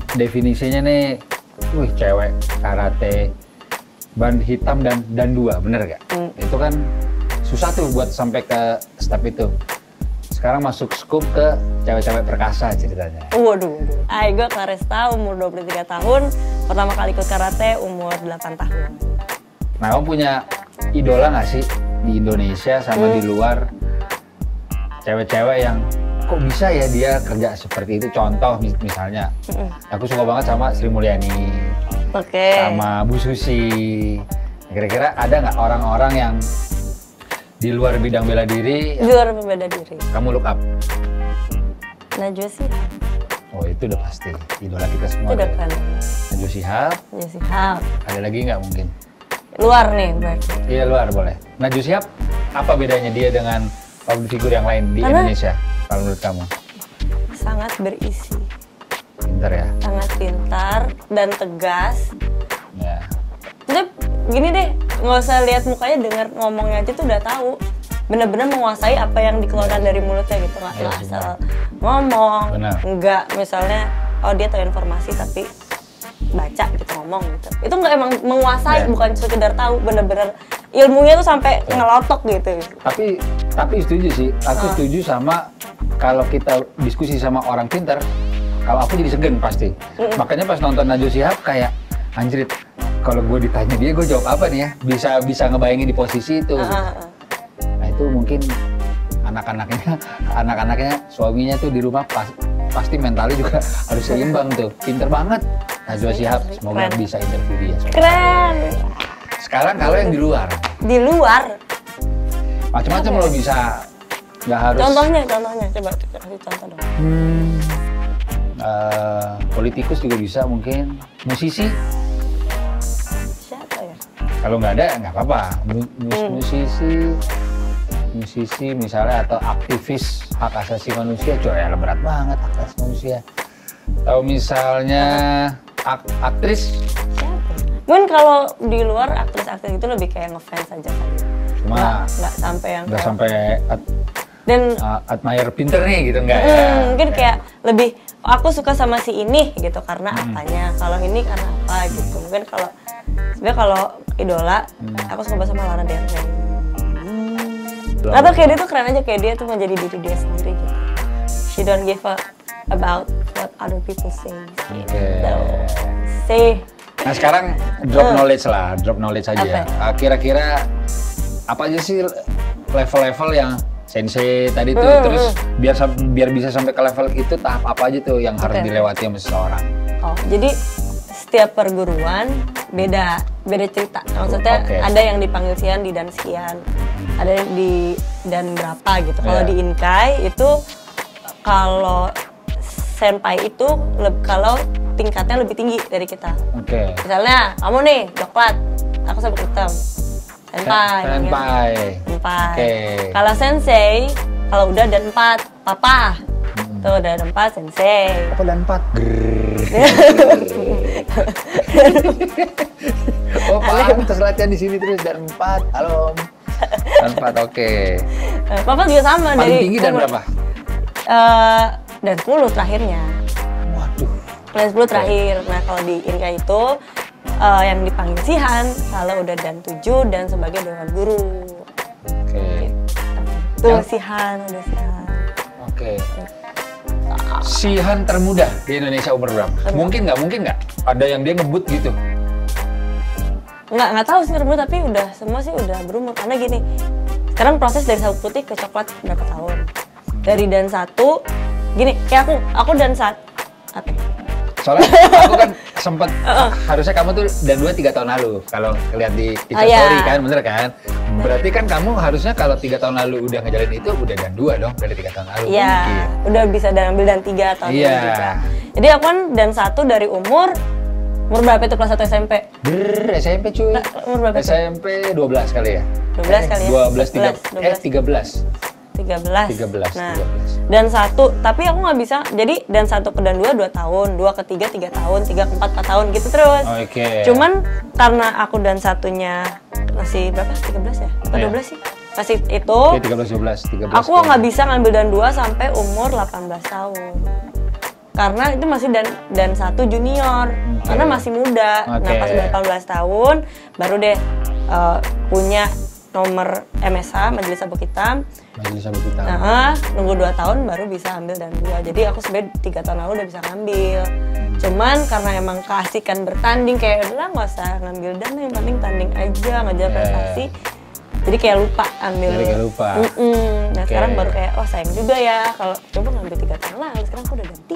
definisinya nih, cewek karate ban hitam dan 2, bener gak? Itu kan susah tuh buat sampai ke step itu. Sekarang masuk skup ke cewek-cewek perkasa ceritanya. Waduh. Gue Claresta, umur 23 tahun. Pertama kali ikut karate umur 8 tahun. Nah, kamu punya idola nggak sih di Indonesia sama di luar? Cewek-cewek yang kok bisa ya dia kerja seperti itu? Contoh misalnya, aku suka banget sama Sri Mulyani, sama Bu Susi. Kira-kira ada nggak orang-orang yang di luar bidang bela diri? Di luar bela diri. Kamu look up? Najwa Shihab. Oh, itu udah pasti idola kita semua. Itu udah kan. Najwa Shihab. Najwa Shihab. Ada lagi nggak mungkin? Luar nih berarti. Iya, luar boleh. Najwa Shihab, apa bedanya dia dengan public figure yang lain di Indonesia kalau menurut kamu? Sangat berisi. Pintar ya? Sangat pintar dan tegas. Ya. Jadi gini deh, nggak usah lihat mukanya, dengar ngomongnya aja tuh udah tahu. Bener-bener menguasai apa yang dikeluarkan dari mulutnya gitu, nggak asal ngomong. Nggak misalnya, oh dia tahu informasi tapi baca gitu ngomong gitu. Itu nggak emang menguasai, bukan sekedar tahu, bener-bener ilmunya tuh sampai ngelotok gitu. Tapi setuju sih, aku setuju sama kalau kita diskusi sama orang pintar, kalau aku jadi segen pasti. Makanya pas nonton Najwa Shihab kayak, anjrit, kalau gue ditanya dia, gue jawab apa nih ya? Bisa ngebayangin di posisi itu. Nah itu mungkin anak-anaknya, suaminya tuh di rumah pasti mentalnya juga harus seimbang tuh. Pinter banget Najwa Shihab, semoga bisa interview dia. Keren. Sekarang kalau yang di luar? Di luar? Macam-macam lo bisa, nggak harus. Contohnya, coba kasih contoh dong. Politikus juga bisa mungkin, musisi. Siapa ya? Kalau nggak ada nggak apa-apa. Musisi misalnya, atau aktivis hak asasi manusia, coy, berat banget hak asasi manusia. Atau misalnya aktris. Siapa? Mungkin kalau di luar aktris-aktris itu lebih kayak ngefans aja kan. Cuma nggak sampai yang nggak sampai dan admire pinter nih gitu, nggak ya? Mungkin kayak lebih aku suka sama si ini gitu karena apanya, kalau ini karena apa gitu. Mungkin sebenarnya kalau idola aku suka banget sama Lana Del Rey. Atau kayak dia tuh keren aja, kayak dia tuh menjadi diri dia sendiri gitu. She don't give a about what other people say. Nah sekarang drop knowledge aja. Kira-kira apa aja sih level-level yang sensei tadi tuh, terus biar bisa sampai ke level itu, tahap apa aja tuh yang harus dilewati sama seseorang? Oh, jadi setiap perguruan beda cerita. Maksudnya ada yang dipanggil sekian di dan sekian, ada yang di dan berapa gitu. Kalau di Inkai itu, kalau senpai itu kalau tingkatnya lebih tinggi dari kita. Misalnya kamu nih coklat, aku sabuk hitam. Senpai. Kalau sensei, kalau udah dan 4, papa. Tuh udah ada 4, sensei. Apa dan 4? Oh, pantas latihan di sini terus dan 4. Halo. Dan 4, oke. Papa juga sama. Paling tinggi dan berapa? Dan 10 terakhirnya. Waduh. Dan 10 terakhir. Nah, kalau di Inka itu yang dipanggil Sihan kalau udah dan 7 dan sebagai dewan guru. Tuh Sihan, udah Sihan. Sihan termuda di Indonesia umur berapa? Mungkin nggak? Ada yang dia ngebut gitu? Nggak tahu sih termuda, tapi semua sih udah berumur. Karena gini, sekarang proses dari sabuk putih ke coklat berapa tahun? Dari dan 1, gini, kayak aku dan 1, apa? Soalnya aku kan sempet, harusnya kamu tuh dan 2-3 tahun lalu kalau lihat di story kan, bener kan? Berarti kan kamu harusnya kalau 3 tahun lalu udah ngejalin itu, udah dan 2 dong dari 3 tahun lalu. Iya, udah bisa ambil dan 3 tahun juga. Jadi aku kan dan 1 dari umur berapa itu, kelas 1 SMP? SMP cuy. Umur berapa? SMP 12 kali ya? 12 kali ya? 13. 13. Nah, dan 1, tapi aku nggak bisa. Jadi dan 1 ke dan 2 tahun, 2 ke 3 tahun, 3 ke 4 tahun gitu terus. Cuman karena aku dan 1-nya masih berapa? 13 ya? Atau 12 sih? Masih itu. 13. Aku nggak bisa ngambil dan 2 sampai umur 18 tahun. karena itu masih dan 1 junior, karena masih muda. Nah pas udah 18 tahun baru deh punya nomor MSH, Majelis Sabuk Hitam. Nah, nunggu 2 tahun baru bisa ambil dan 2. Jadi aku sebenarnya 3 tahun lalu udah bisa ngambil. Cuman karena emang keasikan bertanding, kayak udah nggak usah ngambil dan yang penting tanding aja, ngejar prestasi. Jadi kayak lupa ambil. Nah sekarang baru kayak sayang juga ya kalau coba ngambil 3 tahun lalu, sekarang aku udah ganti.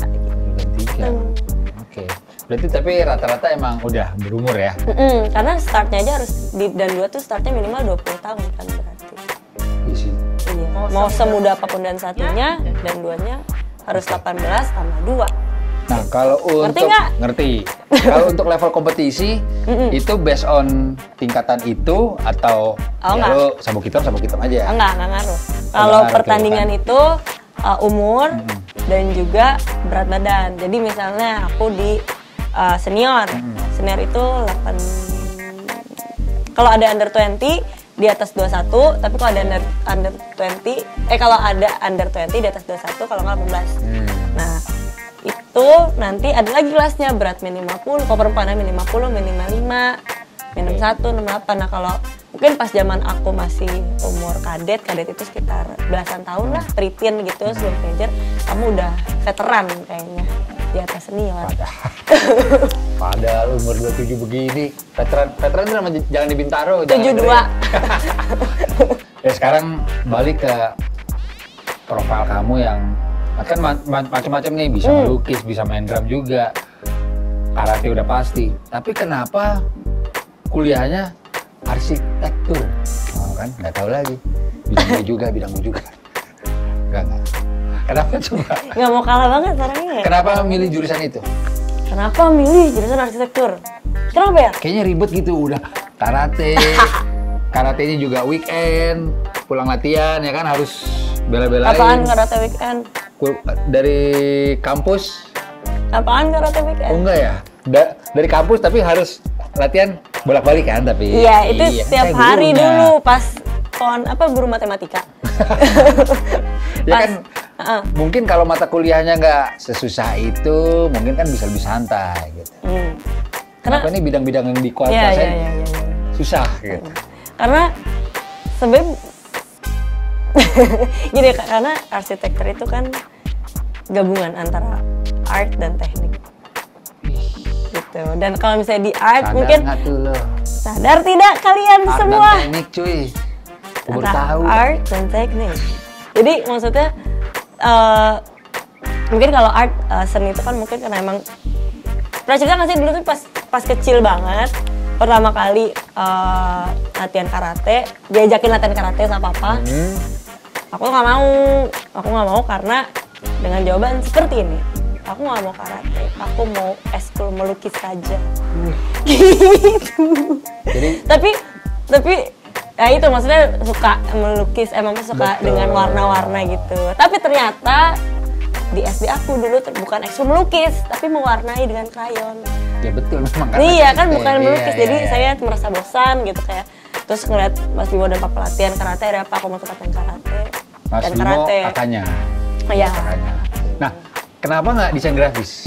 Oke. Berarti tapi rata-rata emang udah berumur ya? Karena startnya aja harus di dan 2 tuh startnya minimal 20 tahun kan berarti. Iya. Mau semuda apapun dan 1-nya dan 2-nya harus 18 tambah 2. Nah kalau untuk ngerti. Kalau untuk level kompetisi itu based on tingkatan itu atau lo sabuk hitam aja? Enggak ngaruh. Kalau pertandingan itu umur dan juga berat badan. Jadi misalnya aku di senior itu 8. Kalau ada under 20 di atas 21, tapi kalau ada under 20 kalau ada under 20 di atas 21, kalau nggak 18. Nah, itu nanti ada lagi kelasnya, berat min 50, kalau perempuan min 50, min 55, min 61, 68. Nah, kalau mungkin pas zaman aku masih umur kadet itu sekitar belasan tahun lah, pre-teen gitu, sebelum major, kamu udah veteran kayaknya di atas senior. Padahal umur 27 begini, veteran itu nama jalan di Bintaro. 72. Ya sekarang balik ke profil kamu yang kan macam-macam nih, bisa melukis, bisa main drum juga, karate udah pasti. Tapi kenapa kuliahnya arsitektur? Kan nggak tahu lagi. Bidang gue juga. Enggak. Kenapa coba? Nggak mau kalah banget orangnya. Kenapa milih jurusan itu? Kenapa milih jurusan arsitektur? Kenapa ya? Kayaknya ribet gitu, udah karate. Karatenya juga weekend, pulang latihan ya kan harus bela-belain. Apaan karate weekend? Dari kampus. Apaan karate weekend? Oh enggak ya? Dari kampus tapi harus latihan bolak-balik kan tapi. Iya, itu setiap hari dulu pas guru matematika. Ya kan mungkin kalau mata kuliahnya nggak sesusah itu, mungkin kan bisa lebih santai gitu. Kenapa ini bidang-bidang yang dikuasain susah gitu? Karena sebenarnya gini, karena arsitektur itu kan gabungan antara art dan teknik. Gitu. Dan kalau misalnya di art sadar mungkin sadar tidak kalian art semua? Dan teknik cuy. Tahu. Art dan teknik. Jadi maksudnya mungkin kalau art seni itu kan mungkin karena emang pernah cerita nggak sih dulu tuh pas kecil banget pertama kali latihan karate, diajakin latihan karate sama papa. Aku nggak mau karena dengan jawaban seperti ini, aku nggak mau karate, aku mau eskul melukis saja. Gitu. Tapi ya itu maksudnya suka melukis, emang suka dengan warna-warna gitu. Tapi ternyata di SD aku dulu bukan ekskul melukis, tapi mewarnai dengan krayon. Ya betul memang. Iya kan bukan melukis, jadi saya merasa bosan gitu kayak. Terus ngeliat Mas Bimo dan Papa latihan karate, ada apa? Aku mau latihan karate. Mas Bimo kakaknya. Iya. Nah, kenapa nggak desain grafis?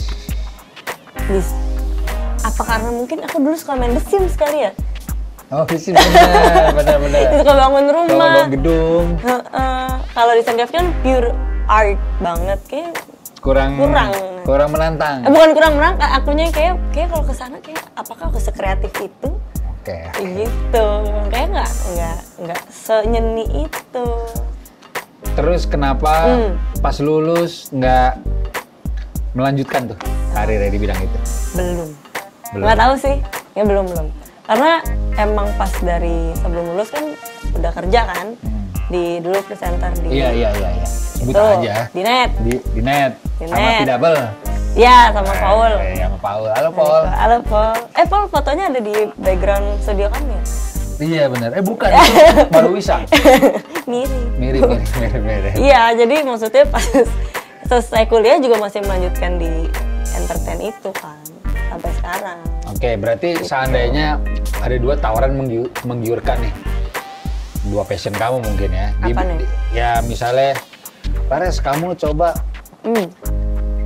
Apa karena mungkin aku dulu suka main The Sims sekali ya? Oh, sih benar. Suka bangun rumah, bangun gedung. Kalau desain grafis kan pure art banget, kayak kurang menantang. Bukan kurang menantang, akunya kayak kalau kesana kayak apakah aku sekreatif itu? Oke. Gitu, kayak nggak senyeni itu. Terus kenapa pas lulus nggak melanjutkan tuh karirnya di bidang itu? Belum. Nggak tahu sih, ya belum. Karena emang pas dari sebelum lulus kan udah kerja kan, dulu presenter di. Iya. Sebut itu, aja. Di net. Di net. Sama Pidabel. Iya, sama Paul. Sama Paul. Halo Paul. Halo Paul. Paul fotonya ada di background studio kami ya? Iya benar. Bukan, itu baru bisa. Mirip. Iya, jadi maksudnya pas selesai kuliah juga masih melanjutkan di entertain itu kan, sampai sekarang. Oke, berarti seandainya ada 2 tawaran menggiurkan nih, 2 passion kamu mungkin ya. Apa nih? Ya misalnya, Pares kamu coba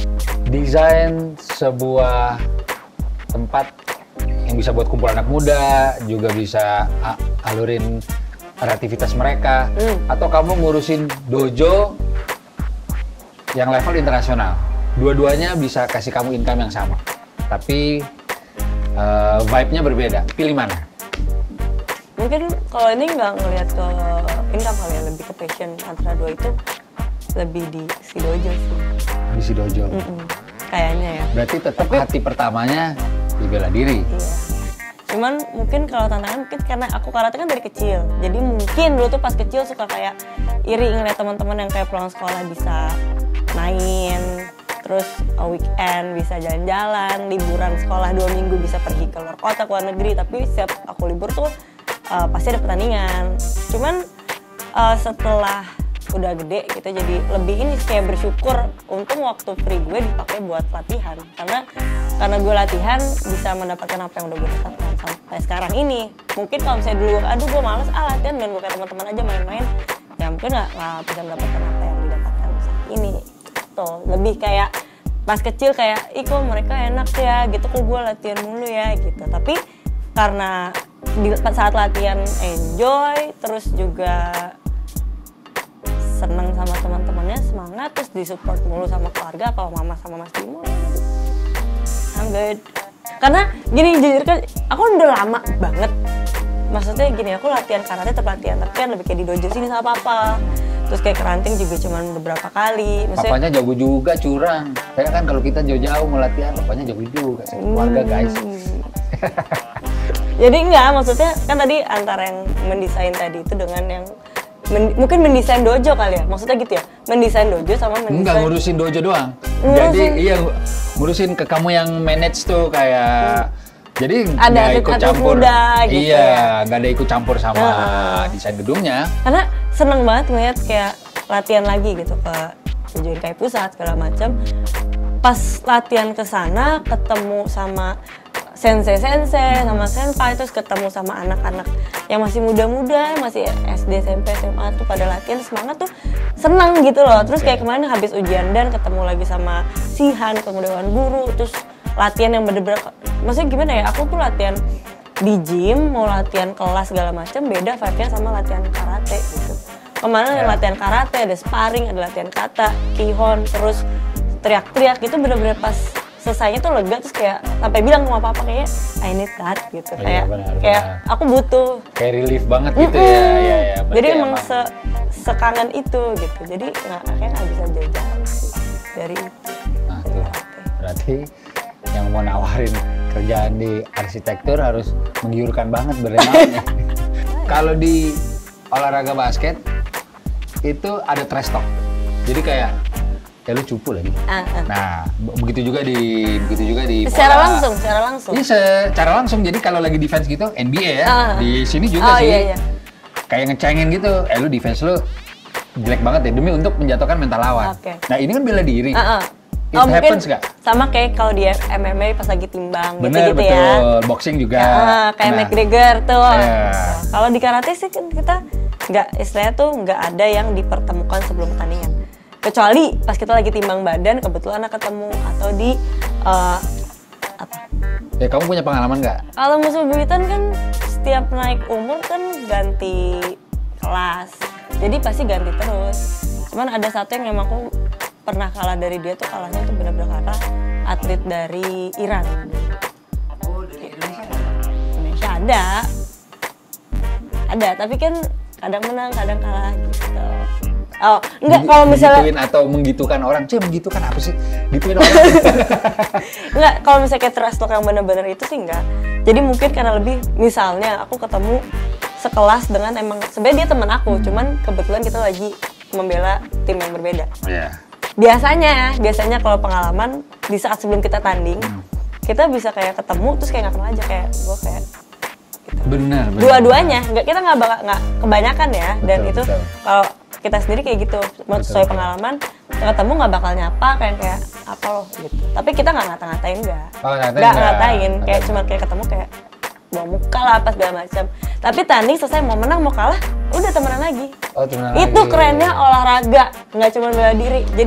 desain sebuah tempat yang bisa buat kumpul anak muda, juga bisa alurin kreativitas mereka, atau kamu ngurusin dojo yang level internasional. Dua-duanya bisa kasih kamu income yang sama, tapi vibe-nya berbeda. Pilih mana? Mungkin kalau ini nggak ngelihat ke income kali ya, lebih ke passion. Antara dua itu lebih di si dojo sih. Di si dojo? Kayaknya ya. Berarti tetap hati pertamanya di bela diri? Iya. Cuman mungkin kalau tantangan, mungkin karena aku karate kan dari kecil. Jadi mungkin dulu tuh pas kecil suka kayak iri ngeliat teman-teman yang kayak pulang sekolah bisa main, terus weekend bisa jalan-jalan, liburan sekolah 2 minggu bisa pergi ke luar kota, ke luar negeri. Tapi setiap aku libur tuh pasti ada pertandingan. Cuman setelah udah gede gitu, jadi lebih ini kayak bersyukur untung waktu free gue dipakai buat latihan. Karena gue latihan bisa mendapatkan apa yang udah gue dapatkan sampai sekarang ini. Mungkin kalau misalnya dulu, aduh gue males latihan dan gue kayak teman-teman aja main-main, ya mungkin nggak bisa mendapatkan apa yang didapatkan saat ini. Tuh, lebih kayak pas kecil kayak, ih kok mereka enak ya gitu, kok gue latihan mulu ya gitu. Tapi karena saat latihan enjoy, terus juga seneng sama teman-temannya, semangat, terus disupport mulu sama keluarga, apa mama sama mas Bimo, I'm good. Karena gini, jujur kan aku udah lama banget, maksudnya gini, aku latihan karate tetap latihan, tapi kan lebih kayak di dojo sini sama papa. Terus kayak keranting juga cuman beberapa kali. Maksudnya, papanya jago juga, curang. Kayak kan kalau kita jauh-jauh mau latihan, papanya jago juga, keluarga guys. Jadi enggak, maksudnya kan tadi antara yang mendesain tadi itu dengan yang mungkin mendesain dojo kali ya, maksudnya gitu ya, mendesain dojo sama mendesain. Enggak, ngurusin dojo doang. Jadi iya, ngurusin ke kamu yang manage tuh kayak jadi nggak ikut campur muda, gitu iya, nggak ada ikut campur sama desain gedungnya. Karena seneng banget ngeliat kayak latihan lagi gitu ke tujuan kayak pusat segala macam. Pas latihan ke sana ketemu sama sensei sama senpai, terus ketemu sama anak-anak yang masih muda-muda, masih SD, SMP, SMA tuh pada latihan semangat tuh seneng gitu loh. Terus kayak kemarin habis ujian dan ketemu lagi sama Sihan, ketemu Dewan Guru, terus latihan yang bener-bener, maksudnya gimana ya, aku tuh latihan di gym, mau latihan kelas segala macam beda vibe-nya sama latihan karate gitu. Kemarin ada latihan karate, ada sparring, ada latihan kata, kihon, terus teriak-teriak gitu, bener-bener pas selesainya tuh lega, terus kayak sampai bilang sama papa kayak I need that gitu, kayak kayak aku butuh, kayak relief banget gitu ya. Jadi emang sekangen itu gitu, jadi akhirnya nggak bisa jauh-jauh sih dari itu. Nah tuh, berarti yang mau nawarin kerjaan di arsitektur harus menggiurkan banget berenangnya. Kalau di olahraga basket itu ada trash talk, jadi kayak lu cupu lagi. Nah, begitu juga di secara langsung. Iya, secara langsung. Jadi kalau lagi defense gitu, NBA ya, di sini juga sih. Iya. Kayak ngecengin gitu, lu defense lu jelek banget ya, demi untuk menjatuhkan mental lawan. Nah, ini kan bela diri. It happens nggak? Sama kayak kalau di MMA pas lagi timbang bener, gitu ya. Betul, boxing juga. Kayak McGregor tuh. Kalau di karate sih kan kita nggak, istilahnya tuh nggak ada yang dipertemukan sebelum pertandingan. Kecuali pas kita lagi timbang badan, kebetulan ketemu, atau di apa? Ya kamu punya pengalaman nggak? Kalau musuh buyutan kan setiap naik umur kan ganti kelas, jadi pasti ganti terus. Cuman ada satu yang emang aku pernah kalah dari dia, tuh kalahnya tuh benar-benar kalah atlet dari Iran. Oh, dari Indonesia? Indonesia ada, tapi kan kadang menang, kadang kalah gitu. Oh, enggak, kalau misalnya gituin atau menggitukan orang, menggitukan apa sih? Gituin orang. Enggak, kalau misalnya kayak trash talk yang bener-bener itu sih enggak. Jadi mungkin karena lebih, misalnya aku ketemu sekelas dengan emang sebenarnya dia teman aku, cuman kebetulan kita lagi membela tim yang berbeda. Biasanya kalau pengalaman di saat sebelum kita tanding, kita bisa kayak ketemu terus kayak nggak kenal aja, kayak gue kayak gitu. Bener. Dua-duanya, kita nggak kebanyakan ya, dan itu kalau kita sendiri kayak gitu, sesuai pengalaman, ketemu nggak bakal nyapa, kayak apa loh gitu. Tapi kita nggak ngata-ngatain, nggak ngatain, kayak cuma kayak ketemu kayak bawa muka lah apa segala macam. Tapi tanding selesai, mau menang mau kalah, udah temenan lagi. Itu kerennya olahraga, nggak cuma bela diri. Jadi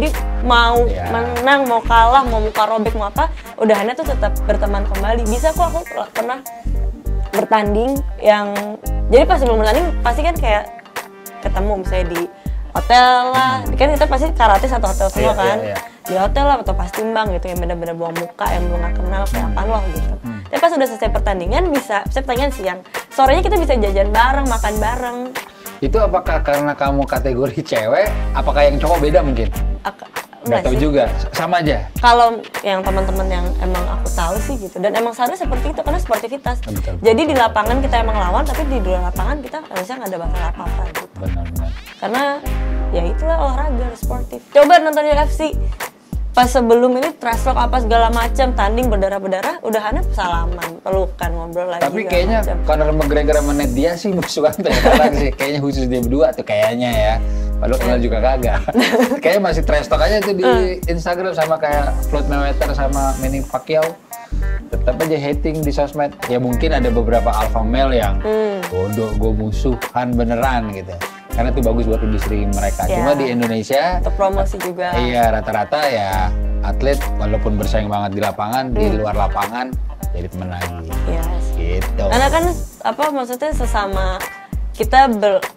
mau menang, mau kalah, mau muka robek, mau apa, udahannya tuh tetap berteman kembali. Bisa kok, aku pernah bertanding yang, jadi pas sebelum bertanding pasti kan kayak ketemu misalnya di hotel lah, kan kita pasti karate satu hotel semua kan, di hotel lah atau pas timbang gitu, yang bener-bener buang muka, yang belum gak kenal kayak apaan loh gitu. Tapi pas udah selesai pertandingan bisa, saya pertandingan siang, sorenya kita bisa jajan bareng, makan bareng. Itu apakah karena kamu kategori cewek, apakah yang cowok beda mungkin? Nggak tahu juga, sama aja. Kalau yang teman-teman yang emang aku tahu sih gitu, dan emang seharusnya seperti itu karena sportivitas. Betul. Jadi di lapangan kita emang lawan, tapi di luar lapangan kita harusnya nggak ada masalah apa-apa gitu. Benar-benar. Karena ya itulah olahraga sportif. Coba nonton UFC. Pas sebelum ini trash talk apa segala macam, tanding berdarah-berdarah, udahannya salaman, pelukan, ngobrol lagi. Tapi kayaknya Conor McGregor sama Nate Diaz sih musuhan sekarang sih. Kayaknya khusus dia berdua tuh kayaknya ya. Padahal kenal juga kagak. Kayaknya masih trash talk aja tuh di Instagram sama kayak Floyd Mayweather sama Manny Pacquiao. Tetap aja hating di sosmed. Ya mungkin ada beberapa alpha male yang bodoh, gue musuhan beneran gitu. Karena itu bagus buat industri mereka. Cuma di Indonesia untuk promosi juga. Iya, rata-rata ya atlet walaupun bersaing banget di lapangan, di luar lapangan jadi temen lagi. Yes. Gitu. Karena kan apa maksudnya sesama kita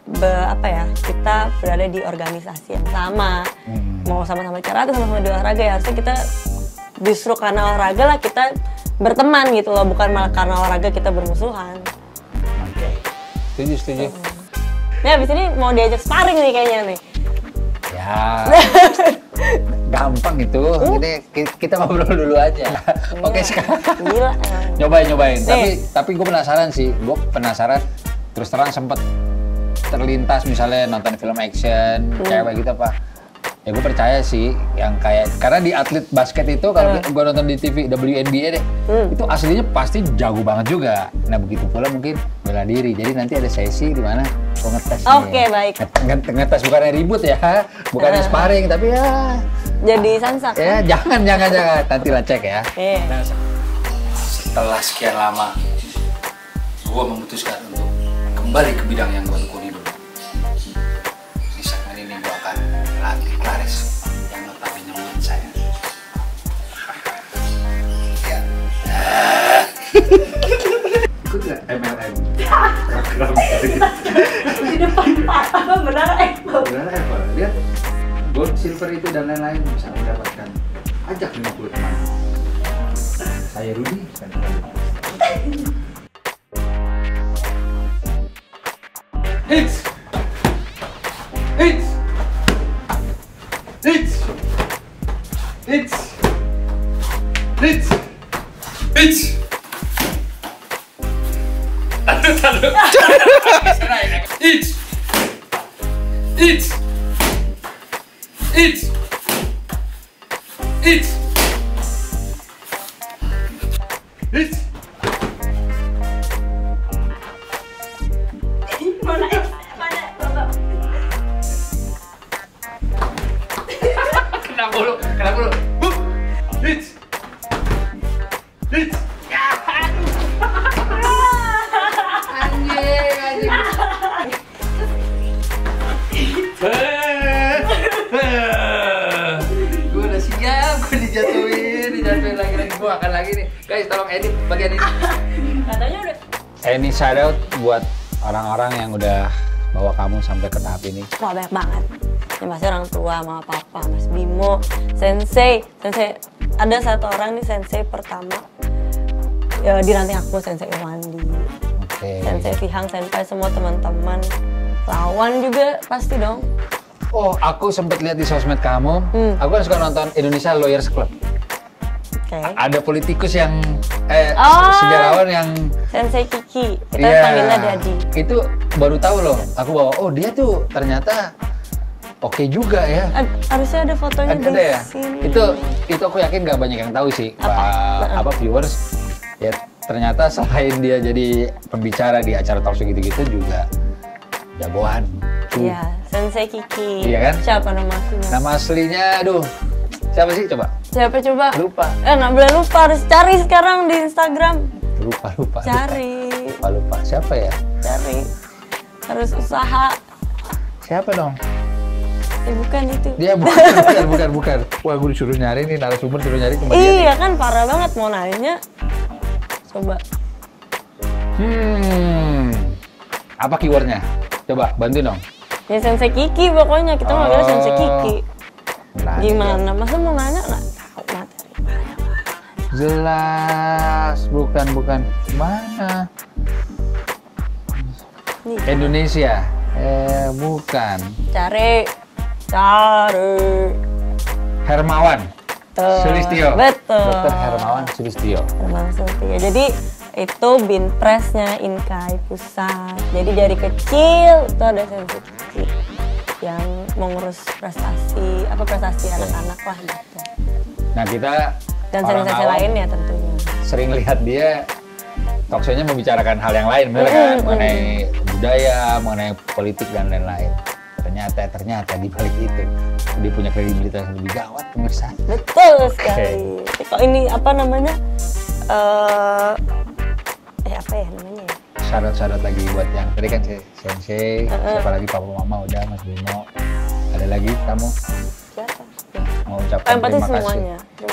kita berada di organisasi yang sama. Mau sama-sama karate, sama-sama di olahraga, ya harusnya kita justru karena olahraga lah kita berteman gitu loh, bukan malah karena olahraga kita bermusuhan. Oke. Setuju. Nih abis ini mau diajak sparring nih kayaknya nih. Ya, gampang itu. Kita ngobrol dulu aja. Oke, sekarang. Gila. Nyobain. Tapi gue penasaran sih. Gue penasaran. Terus terang sempet terlintas misalnya nonton film action, cewek gitu apa. Ya gue percaya sih yang kayak, karena di atlet basket itu kalau gue nonton di TV WNBA deh, itu aslinya pasti jago banget juga. Nah begitu pula mungkin bela diri, jadi nanti ada sesi di mana gue ngetes. Oke, baik. Ngetes bukannya ribut ya, bukannya sparring, tapi ya jadi sansak. Ya jangan, nanti lah cek ya. Nah, setelah sekian lama, gue memutuskan untuk kembali ke bidang yang gue tekuni dulu. Di segmen ini gue akan melatih Claresta yang notabene menurut saya. Ya. Ikut nggak MLM? Program Di depan Pak, benar Apple. Lihat, gold, silver itu dan lain-lain bisa mendapatkan. Ajak 50 teman. Saya Rudi, dan Hits! Taruh. Mana? Kena bulu. Hits. Ya, aduh. Anjing. Gue udah siap, gue dijatuhin lagi. Gue akan lagi nih. Guys, tolong edit bagian ini. Katanya udah. Ini shout out buat orang-orang yang udah bawa kamu sampai ke tahap ini. Wah, banyak banget. Ya pasti orang tua, mama, papa, Mas Bimo, Sensei. Ada satu orang nih Sensei pertama. Ya, di ranting aku Sensei Irwandi. Sensei Fihang, Senpai, semua teman-teman. Lawan juga pasti dong. Oh, aku sempet lihat di sosmed kamu. Aku kan suka nonton Indonesia Lawyers Club. Ada politikus yang sejarawan yang Sensei Kiki, kita panggilnya Daddy. Itu baru tahu loh. Aku bawa, oh dia tuh ternyata oke juga ya. Harusnya ada fotonya di ya? sini. Itu aku yakin nggak banyak yang tahu sih. Apa viewers ya, ternyata selain dia jadi pembicara di acara talkshow gitu-gitu juga jagoan. Iya, Sensei Kiki. Iya kan? Siapa nama aslinya? Nama aslinya, aduh. Siapa sih coba? Siapa coba? Lupa. Nggak boleh lupa, harus cari sekarang di Instagram. Lupa. Cari. Lupa. Siapa ya? Cari. Harus usaha. Siapa dong? Bukan itu. Dia bukan. Wah, gue disuruh nyari nih, narasumber suruh nyari kembali. Iya kan, parah banget mau nanya. Coba. Apa keywordnya? Coba bantu dong. Ya Sensei Kiki pokoknya, kita manggilnya Sensei Kiki. Nah, gimana? Masa mau nanya nggak tahu materi? Jelas, bukan. Mana? Nih. Indonesia. Bukan. Cari. Hermawan Sulistyo. Betul. Dr. Hermawan Sulistyo. Hermawan Sulistyo. Jadi itu binpresnya Inkai pusat. Jadi dari kecil itu ada Sensei Kiki yang mengurus prestasi anak-anak lah gitu. Nah, kita dan sensasi lainnya tentunya. Sering lihat dia talkshow-nya membicarakan hal yang lain, benar kan? Mengenai budaya, mengenai politik dan lain-lain. Ternyata di balik itu dia punya kredibilitas yang lebih gawat, pemirsa. Betul sekali. Kok ini apa namanya? Apa ya namanya? Syarat-syarat lagi buat yang tadi kan Sensei, siapa lagi Papa Mama udah, Mas Bimo. Ada lagi kamu? Siapa? Mau ucapkan terima kasih. Semuanya.